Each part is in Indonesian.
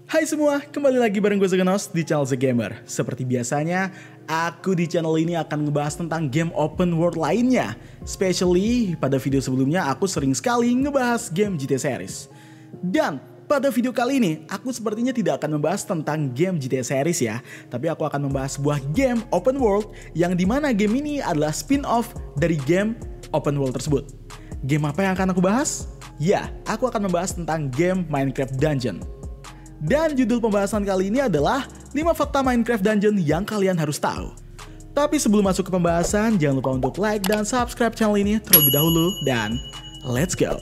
Hai semua, kembali lagi bareng gue Zegenos di channel The Gamer. Seperti biasanya, aku di channel ini akan ngebahas tentang game open world lainnya. Especially pada video sebelumnya aku sering sekali ngebahas game GTA series. Dan pada video kali ini, aku sepertinya tidak akan membahas tentang game GTA series ya. Tapi aku akan membahas sebuah game open world yang dimana game ini adalah spin-off dari game open world tersebut. Game apa yang akan aku bahas? Ya, aku akan membahas tentang game Minecraft Dungeon. Dan judul pembahasan kali ini adalah 5 fakta Minecraft Dungeon yang kalian harus tahu. Tapi sebelum masuk ke pembahasan, jangan lupa untuk like dan subscribe channel ini terlebih dahulu. Dan let's go!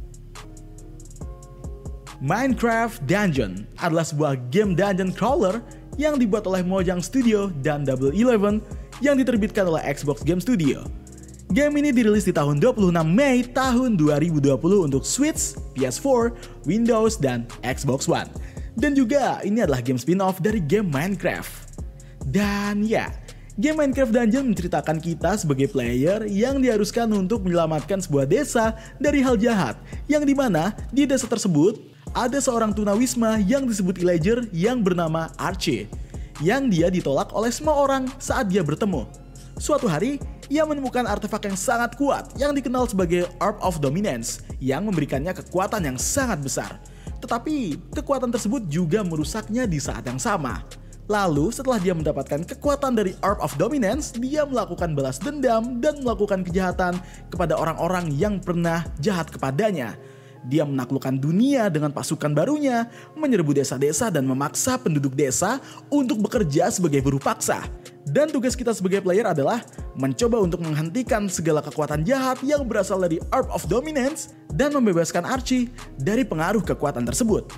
Minecraft Dungeon adalah sebuah game dungeon crawler yang dibuat oleh Mojang Studio dan Double 11 yang diterbitkan oleh Xbox Game Studio. Game ini dirilis di tahun 26 Mei tahun 2020 untuk Switch, PS4, Windows, dan Xbox One. Dan juga ini adalah game spin-off dari game Minecraft. Dan ya, game Minecraft Dungeon menceritakan kita sebagai player yang diharuskan untuk menyelamatkan sebuah desa dari hal jahat. Yang dimana di desa tersebut ada seorang tunawisma yang disebut illager yang bernama Archie. Yang dia ditolak oleh semua orang saat dia bertemu. Suatu hari, ia menemukan artefak yang sangat kuat yang dikenal sebagai Orb of Dominance yang memberikannya kekuatan yang sangat besar. Tetapi kekuatan tersebut juga merusaknya di saat yang sama. Lalu setelah dia mendapatkan kekuatan dari Orb of Dominance, dia melakukan balas dendam dan melakukan kejahatan kepada orang-orang yang pernah jahat kepadanya. Dia menaklukkan dunia dengan pasukan barunya, menyerbu desa-desa dan memaksa penduduk desa untuk bekerja sebagai buruh paksa. Dan tugas kita sebagai player adalah mencoba untuk menghentikan segala kekuatan jahat yang berasal dari Orb of Dominance dan membebaskan Archie dari pengaruh kekuatan tersebut.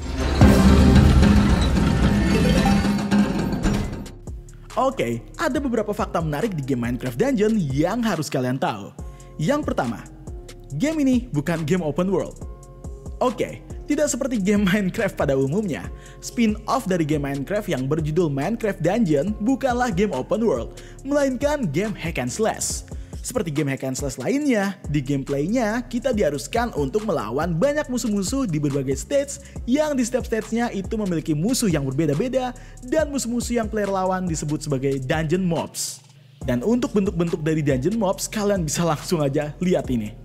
Oke, ada beberapa fakta menarik di game Minecraft Dungeon yang harus kalian tahu. Yang pertama, game ini bukan game open world. Oke, tidak seperti game Minecraft pada umumnya. Spin-off dari game Minecraft yang berjudul Minecraft Dungeon bukanlah game open world, melainkan game hack and slash. Seperti game hack and slash lainnya, di gameplaynya kita diharuskan untuk melawan banyak musuh-musuh di berbagai stage yang di setiap stage-nya itu memiliki musuh yang berbeda-beda dan musuh-musuh yang player lawan disebut sebagai dungeon mobs. Dan untuk bentuk-bentuk dari dungeon mobs, kalian bisa langsung aja lihat ini.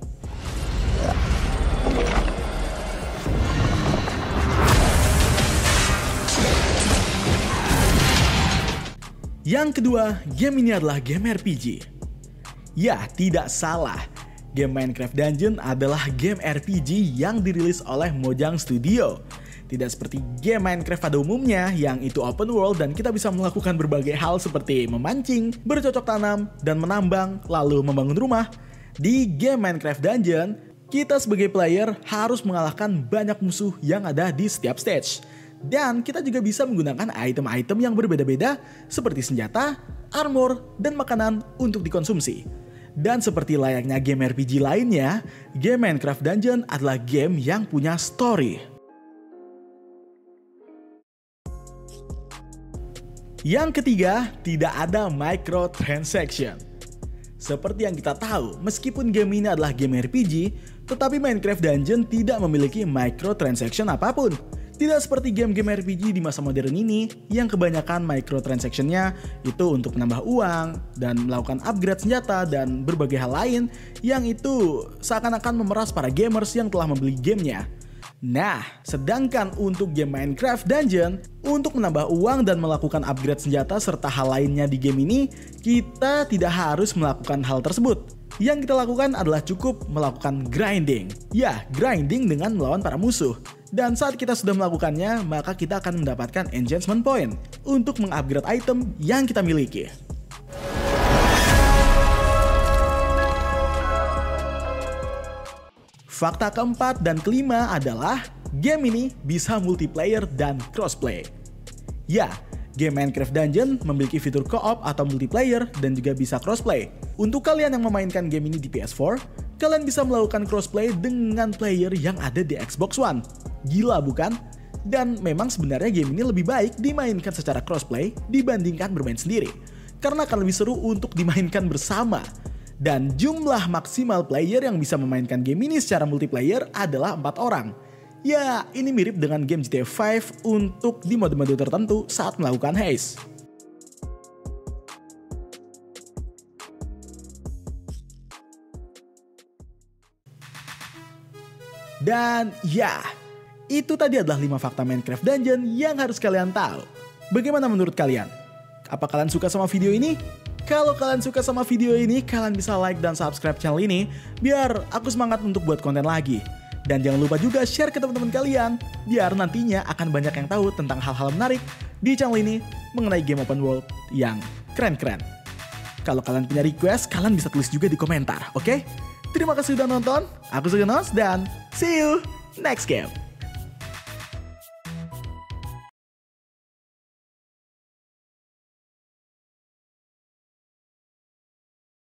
Yang kedua, game ini adalah game RPG. Ya, tidak salah. Game Minecraft Dungeon adalah game RPG yang dirilis oleh Mojang Studio. Tidak seperti game Minecraft pada umumnya yang itu open world dan kita bisa melakukan berbagai hal seperti memancing, bercocok tanam, dan menambang, lalu membangun rumah. Di game Minecraft Dungeon, kita sebagai player harus mengalahkan banyak musuh yang ada di setiap stage. Dan kita juga bisa menggunakan item-item yang berbeda-beda seperti senjata, armor, dan makanan untuk dikonsumsi. Dan seperti layaknya game RPG lainnya, game Minecraft Dungeon adalah game yang punya story. Yang ketiga, tidak ada microtransaction. Seperti yang kita tahu, meskipun game ini adalah game RPG, tetapi Minecraft Dungeon tidak memiliki microtransaction apapun. Tidak seperti game-game RPG di masa modern ini yang kebanyakan microtransaction-nya itu untuk menambah uang dan melakukan upgrade senjata dan berbagai hal lain yang itu seakan-akan memeras para gamers yang telah membeli gamenya. Nah, sedangkan untuk game Minecraft Dungeon, untuk menambah uang dan melakukan upgrade senjata serta hal lainnya di game ini, kita tidak harus melakukan hal tersebut. Yang kita lakukan adalah cukup melakukan grinding. Ya, grinding dengan melawan para musuh. Dan saat kita sudah melakukannya, maka kita akan mendapatkan enchantment point untuk mengupgrade item yang kita miliki. Fakta keempat dan kelima adalah game ini bisa multiplayer dan crossplay. Ya, game Minecraft Dungeon memiliki fitur co-op atau multiplayer dan juga bisa crossplay. Untuk kalian yang memainkan game ini di PS4, kalian bisa melakukan crossplay dengan player yang ada di Xbox One. Gila bukan? Dan memang sebenarnya game ini lebih baik dimainkan secara crossplay dibandingkan bermain sendiri. Karena akan lebih seru untuk dimainkan bersama. Dan jumlah maksimal player yang bisa memainkan game ini secara multiplayer adalah 4 orang. Ya, ini mirip dengan game GTA 5 untuk di mode-mode tertentu saat melakukan heist. Dan ya, itu tadi adalah 5 fakta Minecraft Dungeon yang harus kalian tahu. Bagaimana menurut kalian? Apa kalian suka sama video ini? Kalau kalian suka sama video ini, kalian bisa like dan subscribe channel ini biar aku semangat untuk buat konten lagi. Dan jangan lupa juga share ke teman-teman kalian, biar nantinya akan banyak yang tahu tentang hal-hal menarik di channel ini mengenai game open world yang keren-keren. Kalau kalian punya request, kalian bisa tulis juga di komentar, oke? Terima kasih sudah nonton, aku Sugenos dan see you next game.